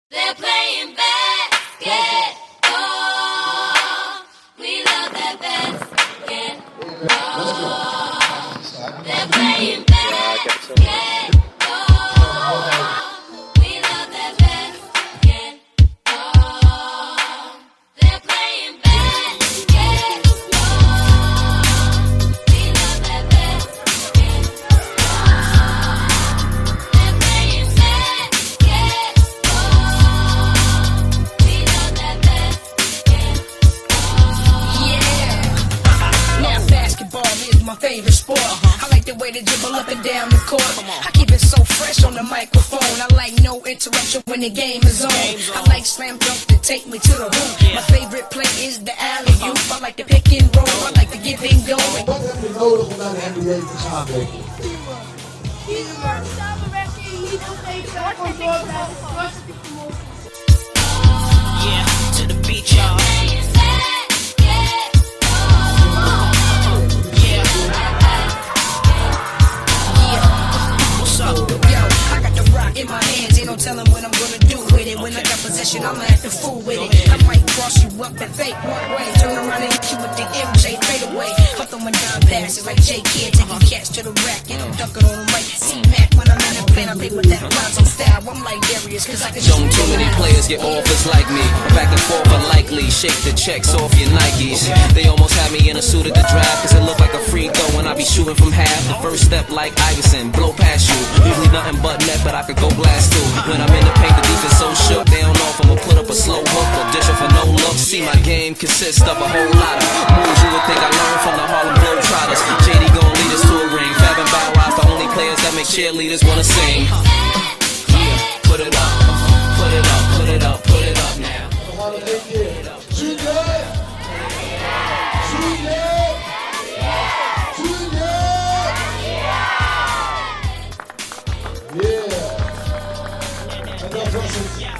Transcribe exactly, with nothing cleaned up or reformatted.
They're playing basketball. We love that basketball. They're playing basketball. We love that basketball. They're playing basketball. We love that basketball. They're playing basketball. We love that basketball. Yeah. Now basketball is my favorite sport. I like the way they dribble up and down the court. I keep it so fresh on the microphone. I like no interruption when the game is on. I like slam dunk to take me to the hoop. My favorite play is the alley-oop. I like the pick and roll. I like to get things going. Wat heb je nodig om naar de N B A te gaan, denk je? Teamwork, samenwerking, niet opgeven, gewoon door blijven. Yeah, to the beach, y'all. Yeah. What's up? Yo, I got the rock in my hands. Ain't no telling what I'm gonna do with it. When I got possession, I'ma have to fool with it. I might cross you up and fake one way. Turn around and hit you with the M J fade away. I'm throwing down passes like J Kidd, taking cats to the rack and I'm dunking on them right. C-Mac when I'm in the plane, I play with that Lonzo style. I'm like Darius, cause I can shoot. Don't too many players get offers like me. Back and forth unlikely. Shake the checks off your Nikes. They almost had me in a suit at the draft, cause it looked like a free throw when I be shooting from half. The first step like Iverson, blow past you. Usually nothing but net, but I could go blast too. When I'm in the paint, the defense so shook. They don't know if I'ma put up a slow hook or dish it for no look. See, my game consists of a whole lot of moves you would think I learned from the Harlem Globetrotters. J D gon' lead us to a ring. Fab and Bow Wow's the only players that make cheerleaders wanna sing. Yeah, put it up, put it up, put it up, put it up now. We gaan nog één keer. Junior! Junior! Junior! Yeah! En dat was het.